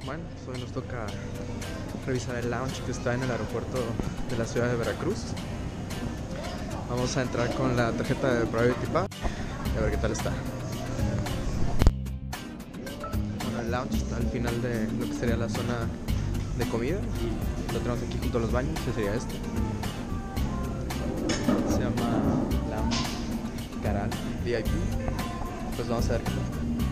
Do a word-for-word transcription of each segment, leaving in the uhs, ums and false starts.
Bueno, pues hoy nos toca revisar el lounge que está en el aeropuerto de la ciudad de Veracruz. Vamos a entrar con la tarjeta de Priority Pass y a ver qué tal está. Bueno, el lounge está al final de lo que sería la zona de comida y lo tenemos aquí junto a los baños, que sería este. Se llama Lounge Caral V I P. Pues vamos a ver qué tal.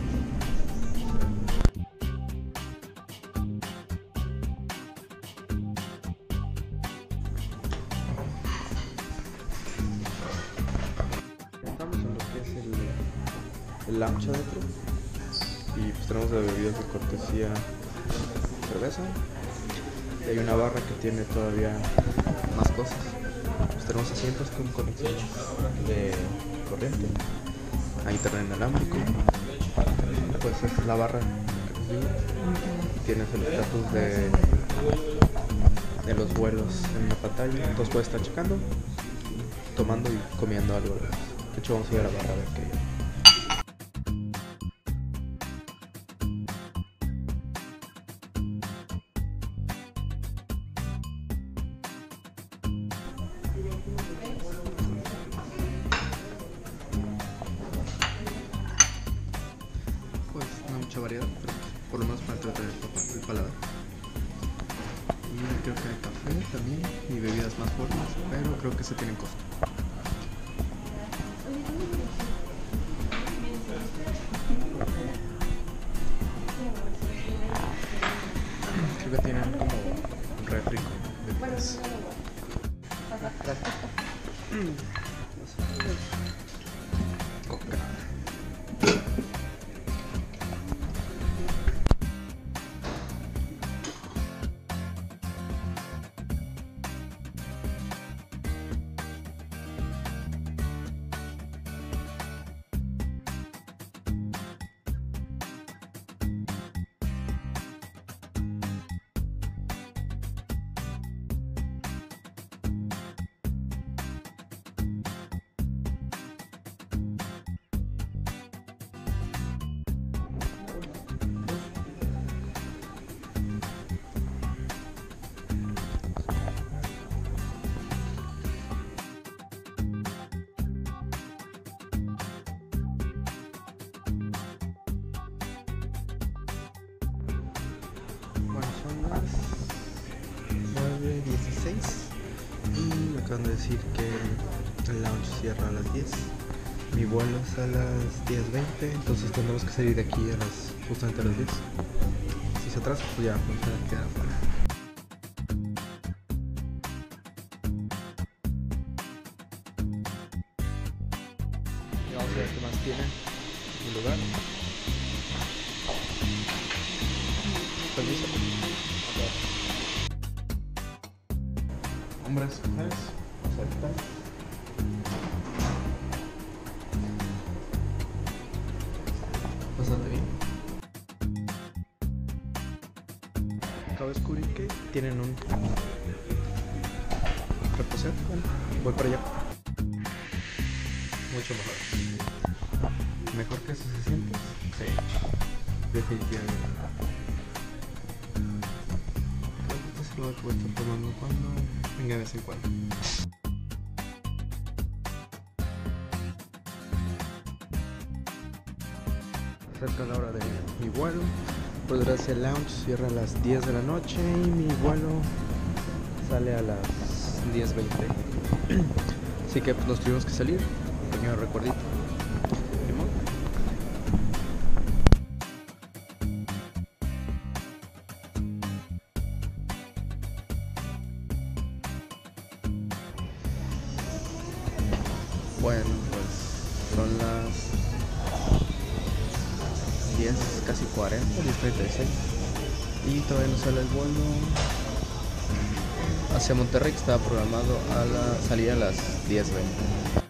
Estamos en lo que es el, el lounge adentro y pues tenemos de bebidas de cortesía cerveza y hay una barra que tiene todavía más cosas. Pues tenemos asientos con conexión de corriente, hay internet inalámbrico, pues esta es la barra que les digo. Tienes el estatus de, de los vuelos en la pantalla, entonces puedes estar checando, tomando y comiendo algo. De hecho vamos a ir a la barra a ver qué hay. Pues no hay mucha variedad, pero por lo menos para tratar el paladar. Y creo que hay café también y bebidas más fuertes, pero creo que se tienen costo. Creo que tienen como un refri con bebidas. Coca. Bueno, son las nueve dieciséis y me acaban de decir que el lounge cierra a las diez. Mi vuelo es a las diez veinte, entonces tendremos que salir de aquí a las, justamente a las diez. Si se atrasa, pues ya vamos a tener que quedar afuera. Y vamos a ver qué más tiene el lugar. Permiso. Hombres, mujeres, vamos a ver qué tal. Bastante bien. Acabo de descubrir que tienen un reposer. Bueno, voy para allá. Mucho mejor. ¿Mejor que esos asientos? Sí, definitivamente. Creo que este es el lugar que voy a estar tomando cuando venga de vez en cuando. Cerca la hora de mi vuelo, por desgracia el lounge cierra a las diez de la noche y mi vuelo sale a las diez veinte. Así que pues, nos tuvimos que salir, un pequeño recuerdito. Bueno, pues son las diez, casi cuarenta, diez treinta y seis y todavía no sale el vuelo hacia Monterrey, que estaba programado a la salida a las diez veinte.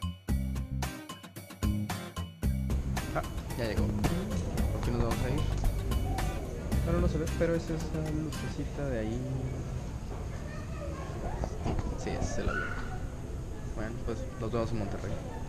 Ah, ya llegó. Aquí nos vamos a ir. Ahora no se ve, pero es esa lucecita de ahí. Sí, ese es el avión. Bueno, pues nos vemos en Monterrey.